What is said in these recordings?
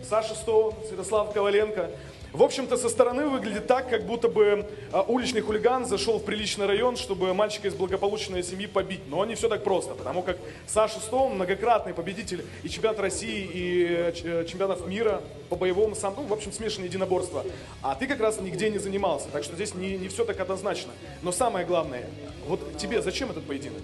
Саша Стоун, Святослав Коваленко. В общем-то, со стороны выглядит так, как будто бы уличный хулиган зашел в приличный район, чтобы мальчика из благополучной семьи побить. Но не все так просто, потому как Саша Стоун многократный победитель и чемпионата России, и чемпионатов мира по боевому самбо, в общем, смешанное единоборство. А ты как раз нигде не занимался, так что здесь не все так однозначно. Но самое главное, вот тебе зачем этот поединок?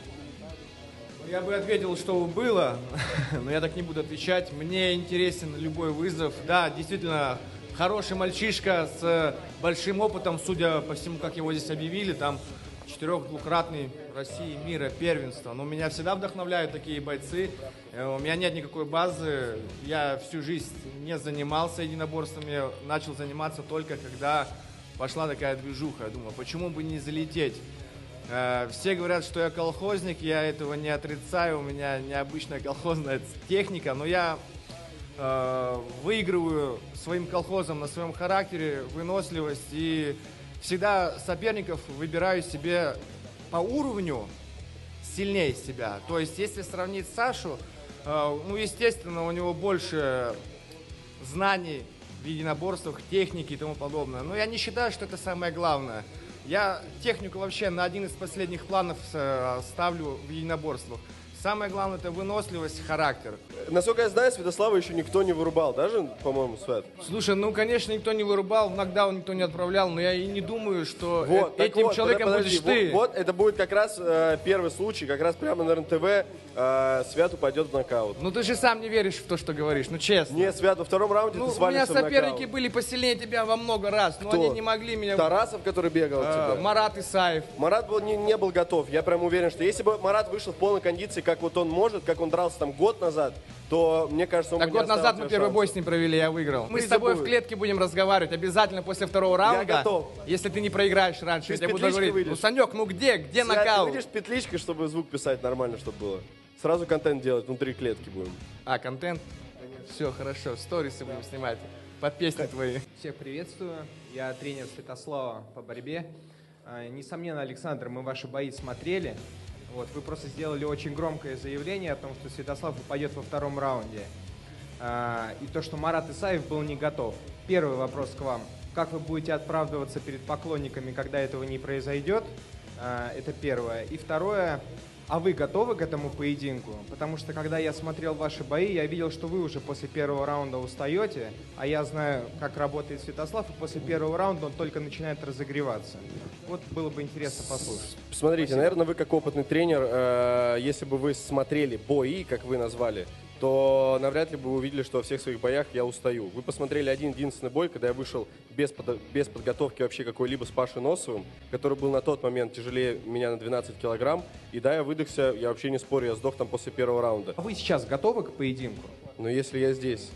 Я бы ответил, что было, но я так не буду отвечать. Мне интересен любой вызов. Да, действительно, хороший мальчишка с большим опытом, судя по всему, как его здесь объявили, там 4-двукратный России, мира, первенства. Но меня всегда вдохновляют такие бойцы. У меня нет никакой базы. Я всю жизнь не занимался единоборствами. Начал заниматься только когда пошла такая движуха. Я думаю, почему бы не залететь? Все говорят, что я колхозник, я этого не отрицаю, у меня необычная колхозная техника, но я выигрываю своим колхозом на своем характере, выносливость, и всегда соперников выбираю себе по уровню сильнее себя. То есть, если сравнить Сашу, ну, естественно, у него больше знаний в единоборствах, техники и тому подобное, но я не считаю, что это самое главное. Я технику вообще на один из последних планов ставлю в единоборствах. Самое главное — это выносливость, характер. Насколько я знаю, Святослава еще никто не вырубал, даже, по-моему, Свят? Слушай, ну, конечно, никто не вырубал, в нокдаун никто не отправлял, но я и не думаю, что этим человеком будешь ты. Вот, это будет как раз первый случай, как раз прямо на РНТВ Свят упадет в нокаут. Ну, ты же сам не веришь в то, что говоришь, ну, честно. Нет, Свят, во втором раунде ты свалишься в нокаут. У меня соперники были посильнее тебя во много раз, но они не могли меня... Тарасов, который бегал от тебя? Марат Исаев. Марат не был готов. Я прям уверен, что если бы Марат вышел в полной кондиции, как вот он может, как он дрался там год назад, то, мне кажется, он бы не год назад оставил мы первый бой с ним провели, я выиграл. Мы с тобой в клетке будем разговаривать обязательно после второго раунда. Я готов. Если ты не проиграешь раньше, я тебе буду говорить, выйдешь. ну, Санек, ну где Свят, нокаут? Ты выйдешь петличкой, чтобы звук писать нормально, чтобы было. Сразу контент делать, внутри клетки будем. А, контент? Все, хорошо, сторисы будем снимать под песни твои. Всех приветствую, я тренер Святослава по борьбе. Несомненно, Александр, мы ваши бои смотрели. Вот, вы просто сделали очень громкое заявление о том, что Святослав упадет во втором раунде. И то, что Марат Исаев был не готов. Первый вопрос к вам. Как вы будете оправдываться перед поклонниками, когда этого не произойдет? Это первое. И второе. А вы готовы к этому поединку? Потому что, когда я смотрел ваши бои, я видел, что вы уже после первого раунда устаете, а я знаю, как работает Святослав, и после первого раунда он только начинает разогреваться. Вот было бы интересно послушать. Смотрите, Спасибо. наверное, вы как опытный тренер, если бы вы смотрели бои, как вы назвали, то навряд ли бы вы увидели, что во всех своих боях я устаю. Вы посмотрели один-единственный бой, когда я вышел без подготовки вообще какой-либо с Пашей Носовым, который был на тот момент тяжелее меня на 12 килограмм. И да, я выдохся, я вообще не спорю, я сдох там после первого раунда. А вы сейчас готовы к поединку? Но если я здесь...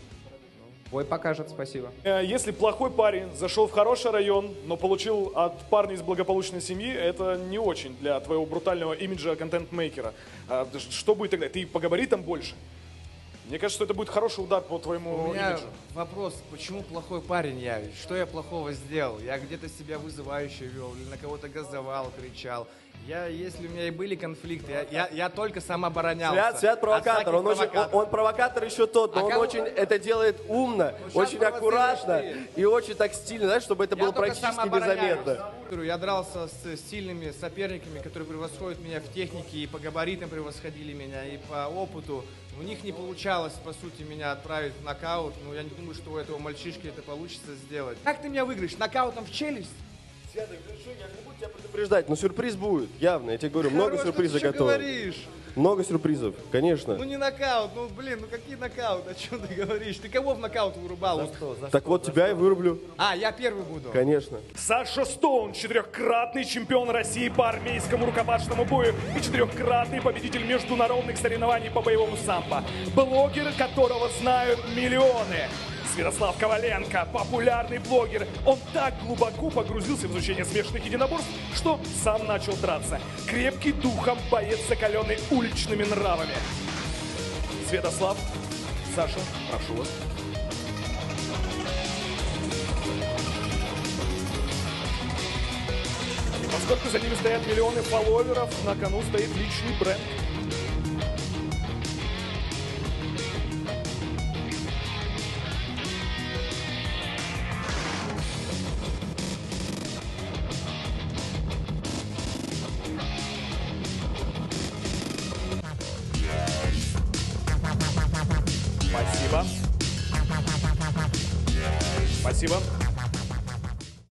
Бой покажет, спасибо. Если плохой парень зашел в хороший район, но получил от парня из благополучной семьи, это не очень для твоего брутального имиджа контент-мейкера. Что будет тогда? Ты по габаритам больше? Мне кажется, что это будет хороший удар по твоему У меня имиджу. вопрос, почему плохой парень я? Что я плохого сделал? Я где-то себя вызывающе вел, или на кого-то газовал, кричал. Если у меня и были конфликты, я только сам оборонялся. Свят провокатор, он провокатор еще тот, но он очень это делает умно, очень аккуратно и очень так стильно, знаешь, чтобы это было практически незаметно. Я дрался с сильными соперниками, которые превосходят меня в технике, и по габаритам превосходили меня, и по опыту. У них не получалось, по сути, меня отправить в нокаут, но я не думаю, что у этого мальчишки это получится сделать. Как ты меня выиграешь? Нокаутом в челюсть? Свят, я не буду тебя предупреждать, но сюрприз будет, явно, я тебе говорю, много сюрпризов готово. Говоришь? Много сюрпризов, конечно. Ну не нокаут, ну блин, ну какие нокауты, о чем ты говоришь? Ты кого в нокаут вырубал? Так вот, тебя и вырублю. А, я первый буду. Конечно. Саша Стоун, 4-кратный чемпион России по армейскому рукопашному бою и 4-кратный победитель международных соревнований по боевому самбо. Блогер, которого знают миллионы. Святослав Коваленко, популярный блогер. Он так глубоко погрузился в изучение смешанных единоборств, что сам начал драться. Крепкий духом боец, закаленный уличными нравами. Святослав, Саша, прошу вас. Поскольку за ними стоят миллионы фолловеров, на кону стоит личный бренд. Спасибо. Спасибо.